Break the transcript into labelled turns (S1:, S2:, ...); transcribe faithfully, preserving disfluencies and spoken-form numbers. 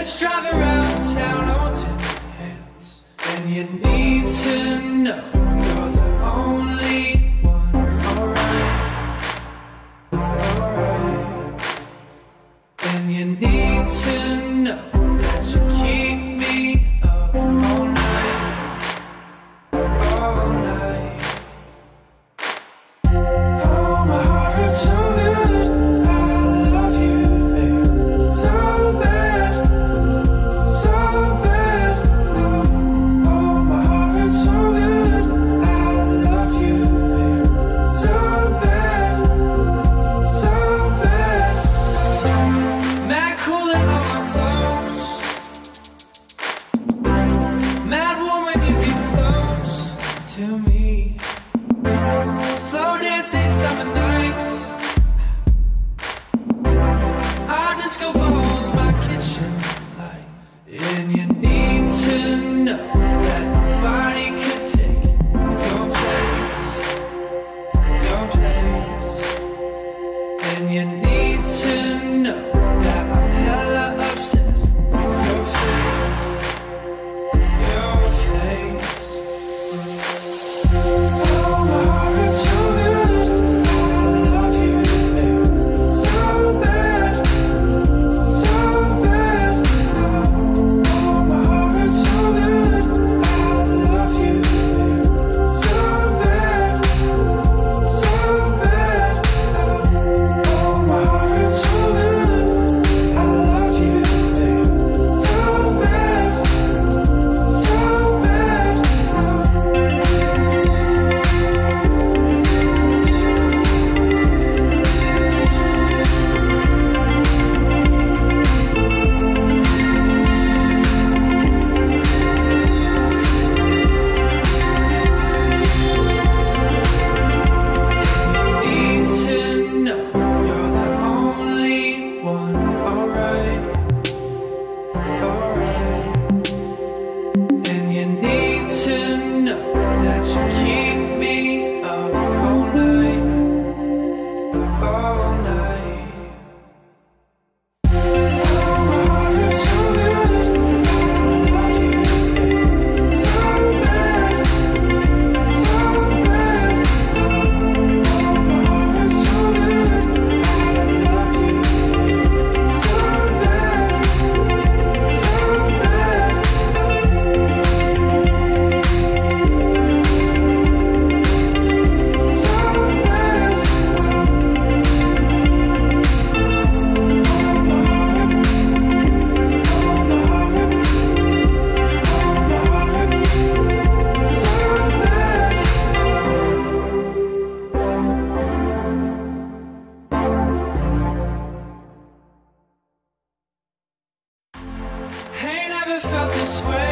S1: Let's drive around town on two hands. And you need to know you're the only one. Alright, alright. And you need to know that you keep me up all night, all night. Oh, my heart hurts so good. I love you, babe, so bad, so bad. Oh, oh, my heart hurts so good. I love you, babe, so bad, so bad. Mad cool in all my clothes, mad warm when you get close to me. Slow dance these summer nights. Our disco ball's my kitchen light. And you need to know that nobody could take your place, your place. And you need to know that I'm hella obsessed with your face, your face. Oh, my heart hurts so good. I love you, babe, so bad, so bad. Oh, oh, my heart hurts so good. I love you, babe, so bad, so bad. Oh, my heart hurts so good. I love you, babe, so bad, so bad. You need to know you're the only one. Alright, alright. And you need to know that you keep me up all night, all night. Oh, my heart hurts so good. I love you, babe, so bad, so bad. Oh, my heart hurts so good. I love you, babe, so bad, so bad. So bad. Ain't never felt this way.